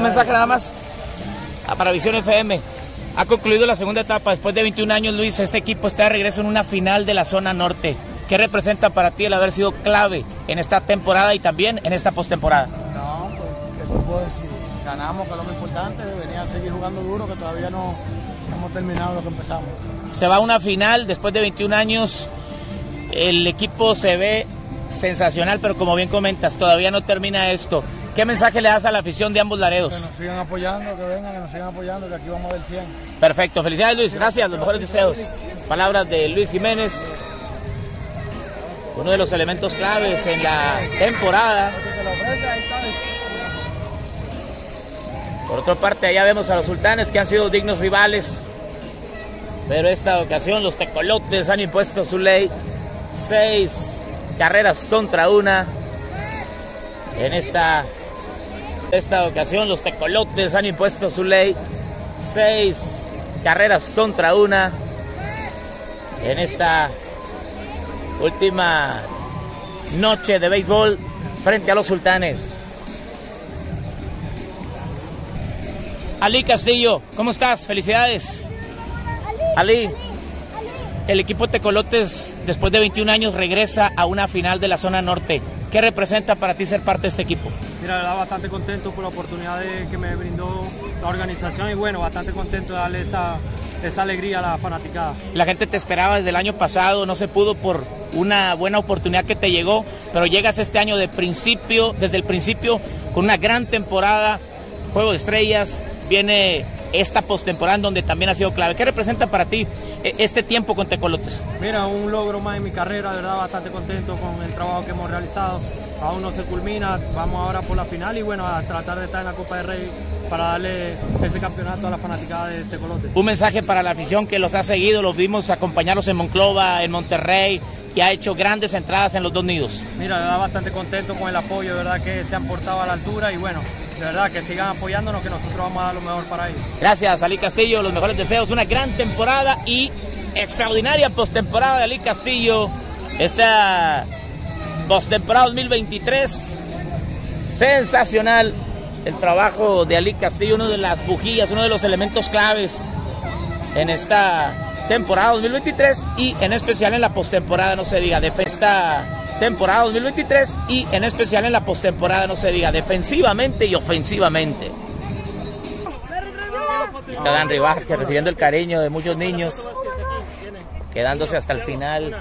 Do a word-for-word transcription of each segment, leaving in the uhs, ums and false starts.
un mensaje nada más ah, para Visión F M. Ha concluido la segunda etapa. Después de veintiún años, Luis, este equipo está de regreso en una final de la zona norte. ¿Qué representa para ti el haber sido clave en esta temporada y también en esta postemporada? No, pues, ¿qué te puedo decir? Ganamos, que es lo más importante. Venía a seguir jugando duro, que todavía no hemos terminado lo que empezamos. Se va a una final después de veintiún años. El equipo se ve sensacional, pero como bien comentas, todavía no termina esto. ¿Qué mensaje le das a la afición de ambos Laredos? Que nos sigan apoyando, que vengan, que nos sigan apoyando, que aquí vamos del cien. Perfecto, felicidades Luis, gracias, los mejores deseos. Palabras de Luis Jiménez, uno de los elementos claves en la temporada. Por otra parte, allá vemos a los Sultanes, que han sido dignos rivales, pero esta ocasión los tecolotes han impuesto su ley. Seis carreras contra una. En esta, esta ocasión los tecolotes han impuesto su ley. Seis carreras contra una. En esta última noche de béisbol frente a los Sultanes. Ali Castillo, ¿cómo estás? Felicidades. Ali, el equipo Tecolotes después de veintiún años regresa a una final de la zona norte. ¿Qué representa para ti ser parte de este equipo? Mira, la verdad, bastante contento por la oportunidad de, que me brindó la organización y bueno, bastante contento de darle esa, esa alegría a la fanaticada. La gente te esperaba desde el año pasado, no se pudo por una buena oportunidad que te llegó, pero llegas este año de principio, desde el principio, con una gran temporada, Juego de Estrellas, viene esta postemporada en donde también ha sido clave. ¿Qué representa para ti este tiempo con Tecolotes? Mira, un logro más en mi carrera, de verdad bastante contento con el trabajo que hemos realizado. Aún no se culmina, vamos ahora por la final y bueno, a tratar de estar en la Copa del Rey para darle ese campeonato a la fanaticada de Tecolotes. Un mensaje para la afición que los ha seguido, los vimos acompañarlos en Monclova, en Monterrey, que ha hecho grandes entradas en los dos nidos. Mira, de verdad bastante contento con el apoyo, de verdad que se han portado a la altura y bueno, de verdad que sigan apoyándonos, que nosotros vamos a dar lo mejor para ellos. Gracias, Ali Castillo, los mejores deseos, una gran temporada y extraordinaria postemporada de Ali Castillo. Esta postemporada dos mil veintitrés, sensacional el trabajo de Ali Castillo, uno de las bujías, uno de los elementos claves en esta temporada dos mil veintitrés y en especial en la postemporada, no se diga, de esta temporada dos mil veintitrés y en especial en la postemporada, no se diga, defensivamente y ofensivamente. Está Danry Vázquez recibiendo el cariño de muchos niños, quedándose hasta el final.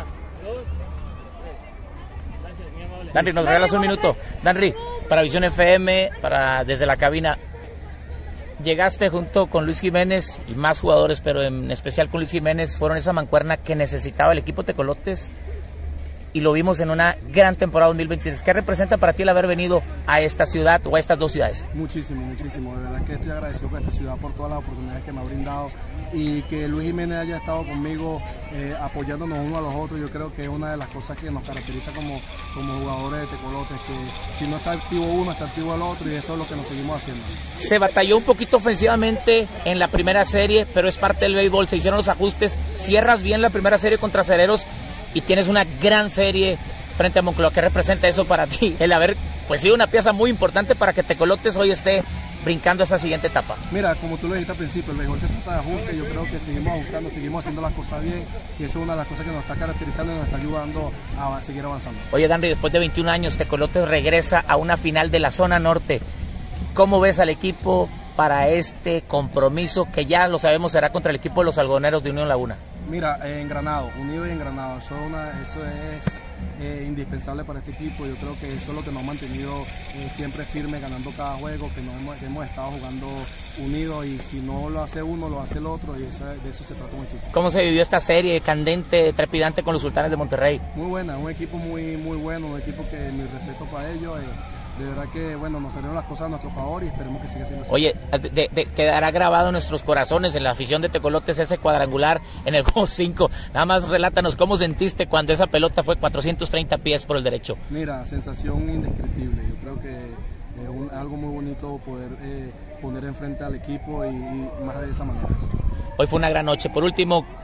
Danry, nos regalas un minuto. Danry, para Visión F M, para desde la cabina. Llegaste junto con Luis Jiménez y más jugadores, pero en especial con Luis Jiménez, fueron esa mancuerna que necesitaba el equipo Tecolotes y lo vimos en una gran temporada dos mil veintitrés. ¿Qué representa para ti el haber venido a esta ciudad o a estas dos ciudades? Muchísimo, muchísimo. De verdad que estoy agradecido con esta ciudad por todas las oportunidades que me ha brindado y que Luis Jiménez haya estado conmigo eh, apoyándonos uno a los otros. Yo creo que es una de las cosas que nos caracteriza como, como jugadores de Tecolotes, que si no está activo uno, está activo el otro y eso es lo que nos seguimos haciendo. Se batalló un poquito ofensivamente en la primera serie, pero es parte del béisbol, se hicieron los ajustes, cierras bien la primera serie contra Acereros y tienes una gran serie frente a Monclova. ¿Qué representa eso para ti? El haber pues sido una pieza muy importante para que Tecolotes hoy esté brincando a esa siguiente etapa. Mira, como tú lo dijiste al principio, el béisbol se trata de ajuste. Yo creo que seguimos ajustando, seguimos haciendo las cosas bien y eso es una de las cosas que nos está caracterizando y nos está ayudando a seguir avanzando. Oye, Danry, después de veintiún años, Tecolotes regresa a una final de la zona norte. ¿Cómo ves al equipo para este compromiso que ya lo sabemos será contra el equipo de los algodoneros de Unión Laguna? Mira, eh, engranado, unido y engranado, eso, una, eso es eh, indispensable para este equipo. Yo creo que eso es lo que nos ha mantenido eh, siempre firmes, ganando cada juego, que nos hemos, que hemos estado jugando unidos y si no lo hace uno, lo hace el otro y eso, de eso se trata un equipo. ¿Cómo se vivió esta serie candente, trepidante con los Sultanes de Monterrey? Muy buena, un equipo muy, muy bueno, un equipo que mi respeto para ellos. Eh, De verdad que, bueno, nos salieron las cosas a nuestro favor y esperemos que siga siendo así. Oye, de, de, quedará grabado en nuestros corazones, en la afición de Tecolotes, ese cuadrangular en el juego cinco. Nada más relátanos cómo sentiste cuando esa pelota fue cuatrocientos treinta pies por el derecho. Mira, sensación indescriptible. Yo creo que es un, algo muy bonito poder eh, poner enfrente al equipo y, y más de esa manera. Hoy fue una gran noche. Por último,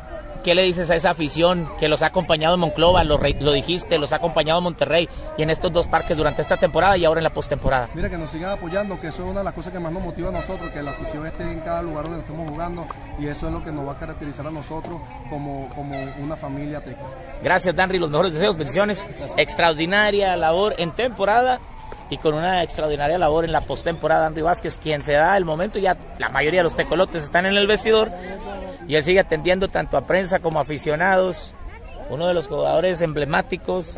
¿qué le dices a esa afición que los ha acompañado en Monclova, lo, lo dijiste, los ha acompañado en Monterrey y en estos dos parques durante esta temporada y ahora en la postemporada? Mira, que nos sigan apoyando, que eso es una de las cosas que más nos motiva a nosotros, que la afición esté en cada lugar donde estemos jugando, y eso es lo que nos va a caracterizar a nosotros como, como una familia teca. Gracias, Danry, los mejores deseos, bendiciones. Extraordinaria labor en temporada y con una extraordinaria labor en la postemporada. Danry Vázquez, quien se da el momento, ya la mayoría de los tecolotes están en el vestidor y él sigue atendiendo tanto a prensa como a aficionados. Uno de los jugadores emblemáticos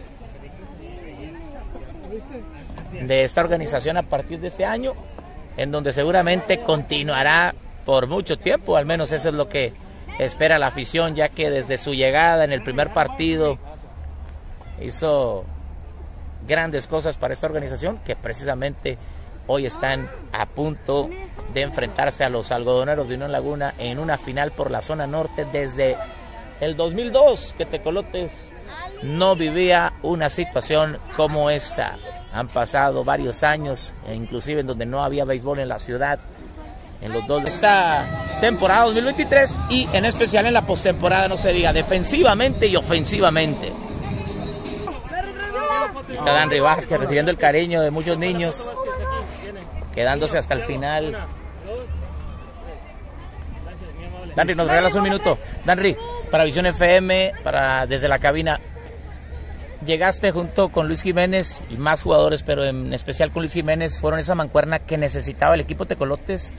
de esta organización a partir de este año, en donde seguramente continuará por mucho tiempo, al menos eso es lo que espera la afición, ya que desde su llegada en el primer partido hizo grandes cosas para esta organización, que precisamente hoy están a punto de enfrentarse a los algodoneros de Unión Laguna en una final por la zona norte. Desde el dos mil dos que Tecolotes no vivía una situación como esta. Han pasado varios años, e inclusive en donde no había béisbol en la ciudad, en los dos. Esta temporada dos mil veintitrés y en especial en la postemporada, no se diga, defensivamente y ofensivamente. Está Danry Vázquez recibiendo el cariño de muchos niños, quedándose hasta el final. Danry, nos regalas un minuto. Danry, para Visión F M, para desde la cabina. Llegaste junto con Luis Jiménez y más jugadores, pero en especial con Luis Jiménez, fueron esa mancuerna que necesitaba el equipo Tecolotes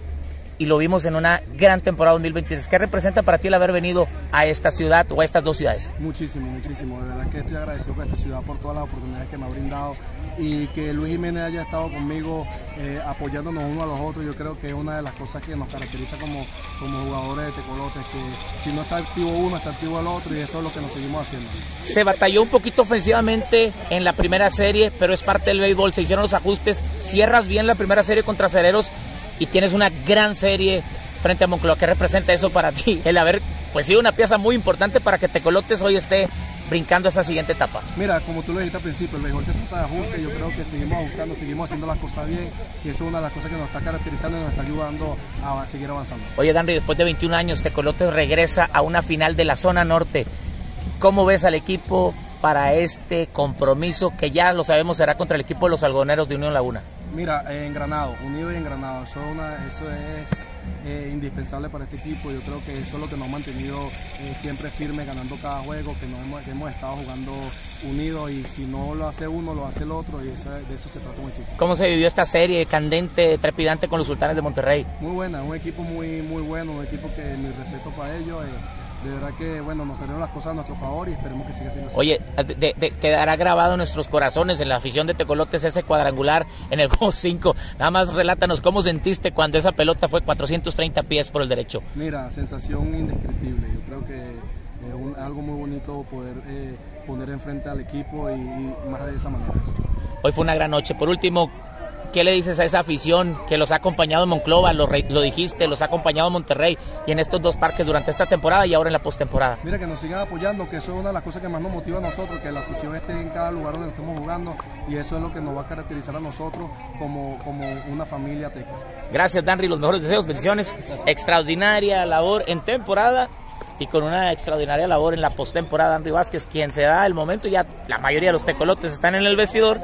y lo vimos en una gran temporada dos mil veintitrés. ¿Qué representa para ti el haber venido a esta ciudad o a estas dos ciudades? Muchísimo, muchísimo. De verdad que estoy agradecido con esta ciudad por todas las oportunidades que me ha brindado, y que Luis Jiménez haya estado conmigo eh, apoyándonos uno a los otros. Yo creo que es una de las cosas que nos caracteriza como, como jugadores de Tecolotes, que si no está activo uno, está activo el otro, y eso es lo que nos seguimos haciendo. Se batalló un poquito ofensivamente en la primera serie, pero es parte del béisbol, se hicieron los ajustes, cierras bien la primera serie contra Acereros y tienes una gran serie frente a Monclova. ¿Qué representa eso para ti? El haber pues sido una pieza muy importante para que Tecolotes hoy esté brincando esa siguiente etapa. Mira, como tú lo dijiste al principio, el béisbol se trata de ajuste. Yo creo que seguimos ajustando, seguimos haciendo las cosas bien, y eso es una de las cosas que nos está caracterizando y nos está ayudando a seguir avanzando. Oye, Danry, después de veintiún años, Tecolotes regresa a una final de la zona norte. ¿Cómo ves al equipo para este compromiso que ya lo sabemos será contra el equipo de los algodoneros de Unión Laguna? Mira, eh, engranado, unido y engranado, eso, una, eso es eh, indispensable para este equipo. Yo creo que eso es lo que nos ha mantenido eh, siempre firmes, ganando cada juego, que, nos hemos, que hemos estado jugando unidos, y si no lo hace uno, lo hace el otro, y eso, de eso se trata un equipo. ¿Cómo se vivió esta serie candente, trepidante con los Sultanes de Monterrey? Muy buena, un equipo muy, muy bueno, un equipo que mi respeto para ellos. Eh, De verdad que, bueno, nos salieron las cosas a nuestro favor y esperemos que siga siendo así. Oye, de, de, quedará grabado en nuestros corazones, en la afición de Tecolotes, ese cuadrangular en el juego cinco. Nada más relátanos cómo sentiste cuando esa pelota fue cuatrocientos treinta pies por el derecho. Mira, sensación indescriptible. Yo creo que es un, algo muy bonito poder eh, poner enfrente al equipo y, y más de esa manera. Hoy fue una gran noche. Por último, ¿qué le dices a esa afición que los ha acompañado en Monclova, lo, lo dijiste, los ha acompañado en Monterrey y en estos dos parques durante esta temporada y ahora en la postemporada? Mira, que nos sigan apoyando, que eso es una de las cosas que más nos motiva a nosotros, que la afición esté en cada lugar donde estemos jugando, y eso es lo que nos va a caracterizar a nosotros como, como una familia teca. Gracias, Danry, los mejores deseos, bendiciones. Extraordinaria labor en temporada y con una extraordinaria labor en la postemporada. Danry Vázquez, quien se da el momento, ya la mayoría de los tecolotes están en el vestidor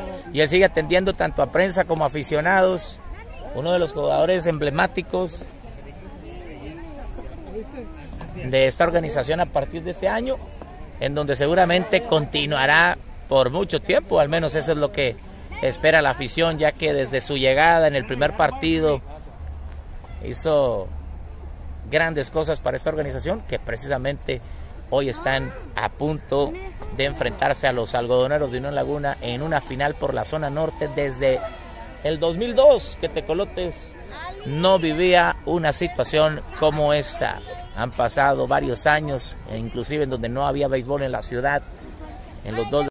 y él sigue atendiendo tanto a prensa como a aficionados. Uno de los jugadores emblemáticos de esta organización a partir de este año, en donde seguramente continuará por mucho tiempo, al menos eso es lo que espera la afición, ya que desde su llegada en el primer partido hizo grandes cosas para esta organización, que precisamente hoy están a punto de enfrentarse a los algodoneros de Unión Laguna en una final por la zona norte. Desde el dos mil dos que Tecolotes no vivía una situación como esta. Han pasado varios años, e inclusive en donde no había béisbol en la ciudad, en los dos